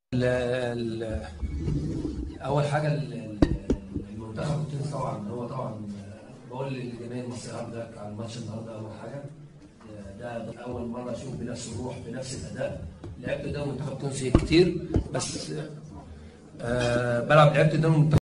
اول حاجه المنتخب التونسي طبعا هو طبعا بقول للجماهير المصريه هارد على الماتش النهارده. اول حاجه ده اول مره اشوف بنفس الروح بنفس الاداء. لعبت قدام منتخب تونسي كتير بس لعبت قدام